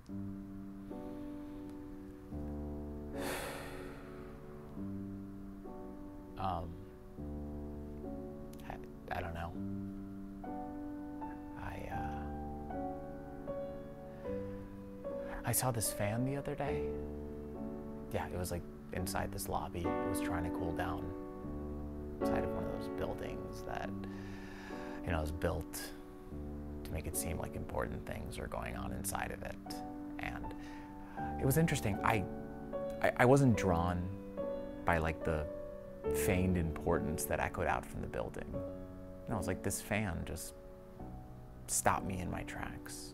Um, I don't know. I saw this fan the other day. Yeah, it was like inside this lobby. It was trying to cool down inside of one of those buildings that, is built to make it seem like important things are going on inside of it. And it was interesting. I wasn't drawn by like the feigned importance that echoed out from the building. I was like, this fan just stopped me in my tracks.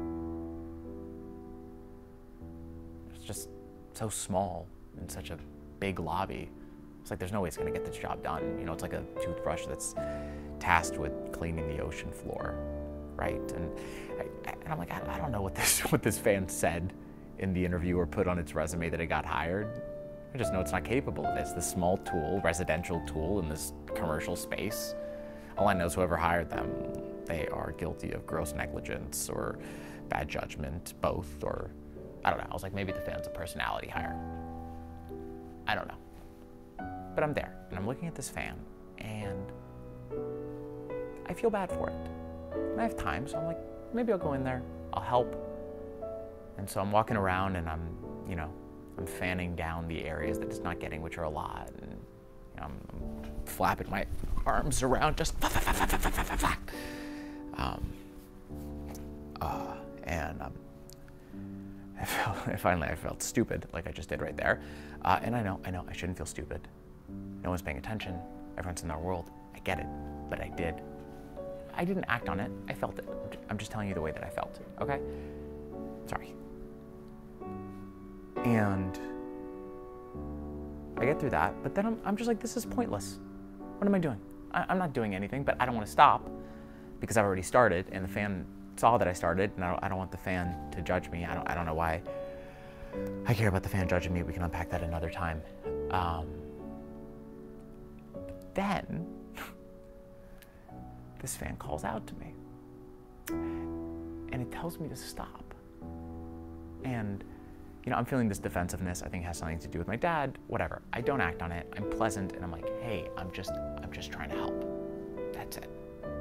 It's just so small in such a big lobby. It's like there's no way it's gonna get this job done. It's like a toothbrush that's tasked with cleaning the ocean floor, right? And I'm like, I don't know what this fan said in the interview or put on its resume that it got hired. I just know it's not capable of this. This small tool, residential tool in this commercial space. All I know is whoever hired them, they are guilty of gross negligence or bad judgment, both, or I don't know. I was like, maybe the fan's a personality hire. I don't know. But I'm there, and I'm looking at this fan, and I feel bad for it. And I have time, so I'm like, maybe I'll go in there, I'll help. And so I'm walking around, and I'm fanning down the areas that it's not getting, which are a lot, and I'm flapping my arms around, just I felt stupid, like I just did right there. And I know, I shouldn't feel stupid. No one's paying attention. Everyone's in their world. I get it, but I did. I didn't act on it. I felt it. I'm just telling you the way that I felt, okay? Sorry. And I get through that, but then I'm just like, this is pointless. What am I doing? I'm not doing anything, but I don't want to stop because I've already started, and the fan saw that I started, and I don't want the fan to judge me. I don't know why I care about the fan judging me. We can unpack that another time. Then this fan calls out to me, and it tells me to stop. And I'm feeling this defensiveness. I think it has something to do with my dad, whatever. I don't act on it. I'm pleasant, and I'm like, hey, I'm just trying to help. That's it.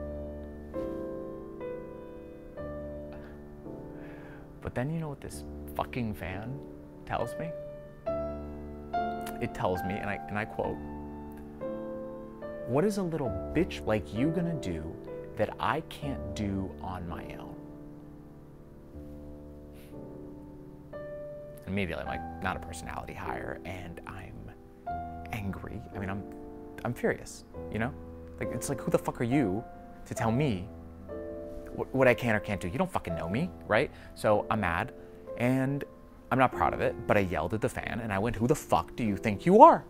But then you know what this fucking fan tells me? It tells me, and I quote, "What is a little bitch like you gonna do that I can't do on my own?" Immediately, I'm like, not a personality hire, and I'm angry. I mean, I'm furious, Like, it's like, who the fuck are you to tell me what I can or can't do? You don't fucking know me, right? So I'm mad, and I'm not proud of it, but I yelled at the fan, and I went, who the fuck do you think you are?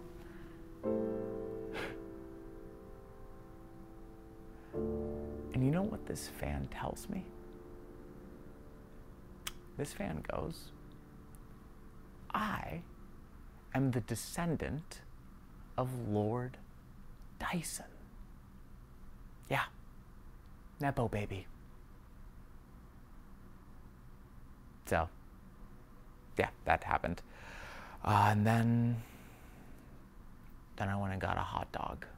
And you know what this fan tells me? This fan goes, I am the descendant of Lord Dyson. Yeah, Nepo baby. So, yeah, that happened. And then I went and got a hot dog.